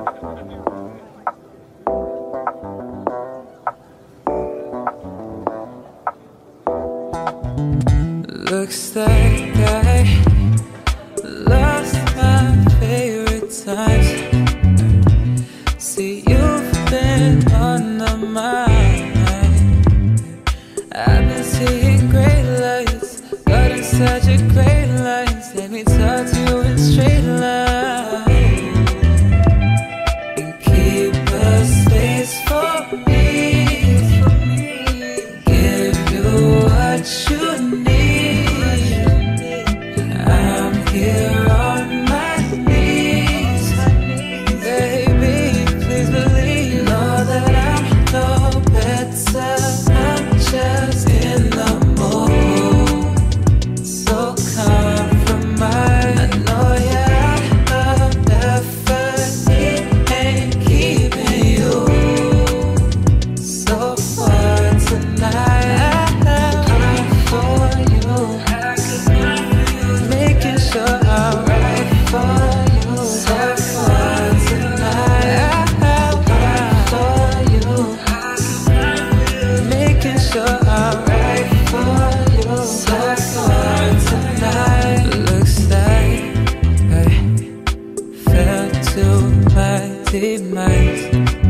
Looks like I lost my favorite times. See, you've been on the mind. I've been seeing great lights, got in such a great lights. Let me talk to you in straight line and keep a space for me. Give you what you need. I'm here on my knees, baby. Please believe, know that I'm no better. I'm just in the mood, so compromise. I know you're out there for me, ain't keeping you so far tonight. I'm for you, making sure I'm right for you. So far tonight. I'm for you, making sure I'm right for you. So far tonight. Looks like I fell to my demise.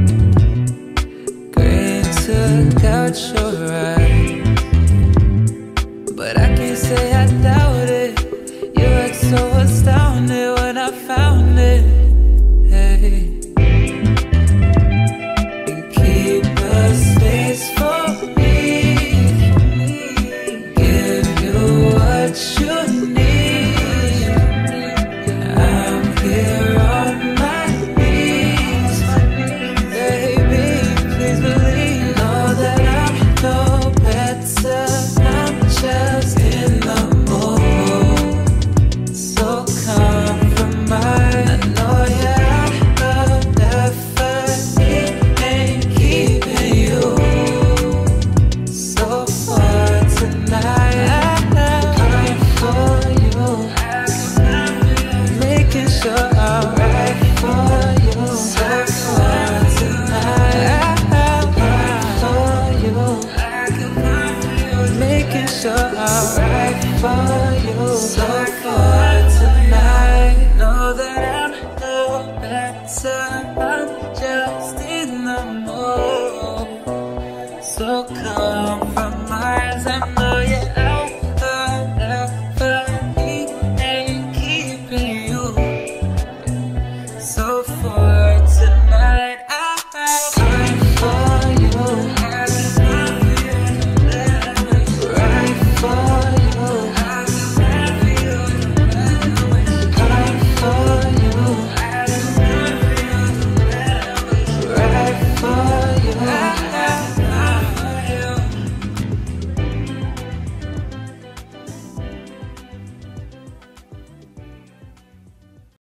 Green took out your eyes, but I can't say I doubt it. You look so astounded when I found it. Hey. And keep a space for me. Give you what you need. I'm here on my knees, baby. Please believe, know that I'm no better. I'm just in the mood, so compromise. I know you're out there for me, ain't keeping you so far tonight. I'm for you, making sure I'm right for you. So far tonight. I'm for you, making sure I'm right for you. So far tonight. Know that I'm no better. I'm just in the mood, so compromise. I know you're out there for me, ain't keeping you so far